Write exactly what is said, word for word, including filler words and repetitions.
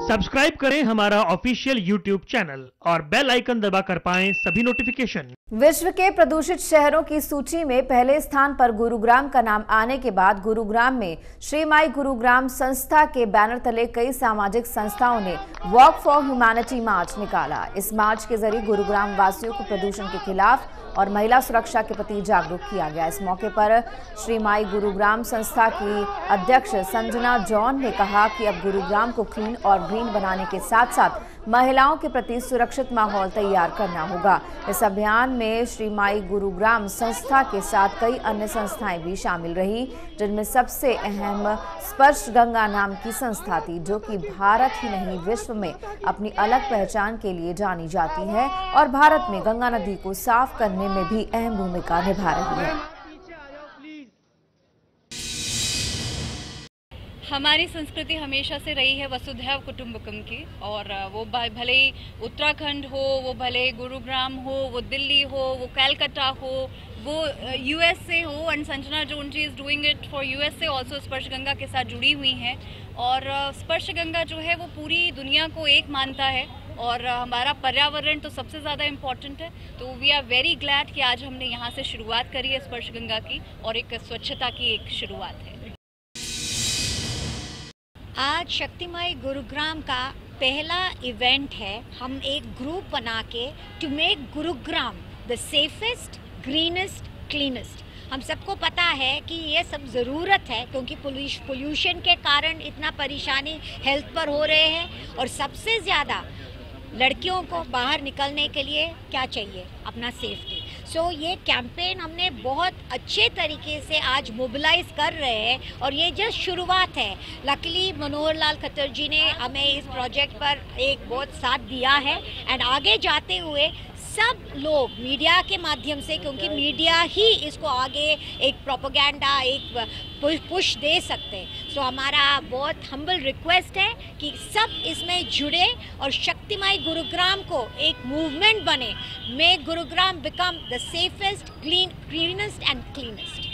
Subscribe करें हमारा official YouTube channel और बेल आइकन दबाकर पाएं सभी नोटिफिकेशन। विश्व के प्रदूषित शहरों की सूची में पहले स्थान पर गुरुग्राम का नाम आने के बाद गुरुग्राम में श्री माई गुरुग्राम संस्था के बैनर तले कई सामाजिक संस्थाओं ने वॉक फॉर ह्यूमैनिटी मार्च निकाला। इस मार्च के जरिए गुरुग्राम वासियों को प्रदूषण के खिलाफ और महिला सुरक्षा के प्रति जागरूक किया गया। इस मौके पर श्री माई गुरुग्राम संस्था की अध्यक्ष संजना जॉन ने कहा कि अब गुरुग्राम को क्लीन और ग्रीन बनाने के साथ साथ महिलाओं के प्रति सुरक्षित माहौल तैयार करना होगा। इस अभियान में श्री माई गुरुग्राम संस्था के साथ कई अन्य संस्थाएं भी शामिल रही, जिनमें सबसे अहम स्पर्श गंगा नाम की संस्था थी, जो कि भारत ही नहीं विश्व में अपनी अलग पहचान के लिए जानी जाती है और भारत में गंगा नदी को साफ करने में भी अहम भूमिका निभा रही है। हमारी संस्कृति हमेशा से रही है वसुधैव कुटुंबकम की, और वो भले ही उत्तराखंड हो, वो भले गुरुग्राम हो, वो दिल्ली हो, वो कलकत्ता हो, वो यूएसए हो। एंड संजना जोन ji is doing it for USA also, Sparsh Ganga के साथ जुड़ी हुई हैं। और स्पर्श गंगा जो है वो पूरी दुनिया को एक मानता है और हमारा पर्यावरण तो सबसे ज़्यादा इम्पॉर्टेंट है। तो वी आर वेरी ग्लैड कि आज हमने यहाँ से शुरुआत करी है स्पर्श गंगा की, और एक स्वच्छता की एक शुरुआत है। आज शक्तिमाई गुरुग्राम का पहला इवेंट है। हम एक ग्रुप बना के to make Gurugram the safest, greenest, cleanest. हम सबको पता है कि ये सब ज़रूरत है, क्योंकि पोल्यूशन के कारण इतना परेशानी हेल्थ पर हो रहे हैं। और सबसे ज़्यादा लड़कियों को बाहर निकलने के लिए क्या चाहिए? अपना सेफ्टी। सो so, ये कैंपेन हमने बहुत अच्छे तरीके से आज मोबिलाइज कर रहे हैं, और ये जस्ट शुरुआत है। लकीली मनोहर लाल खट्टर जी ने हमें इस प्रोजेक्ट पर एक बहुत साथ दिया है। एंड आगे जाते हुए सब लोग मीडिया के माध्यम से, क्योंकि मीडिया ही इसको आगे एक प्रोपेगेंडा, एक पुश दे सकते हैं। सो हमारा बहुत हम्बल रिक्वेस्ट है कि सब इसमें जुड़े और शक्तिमाई गुरुग्राम को एक मूवमेंट बने। May Gurugram become the safest, clean, greenest and cleanest.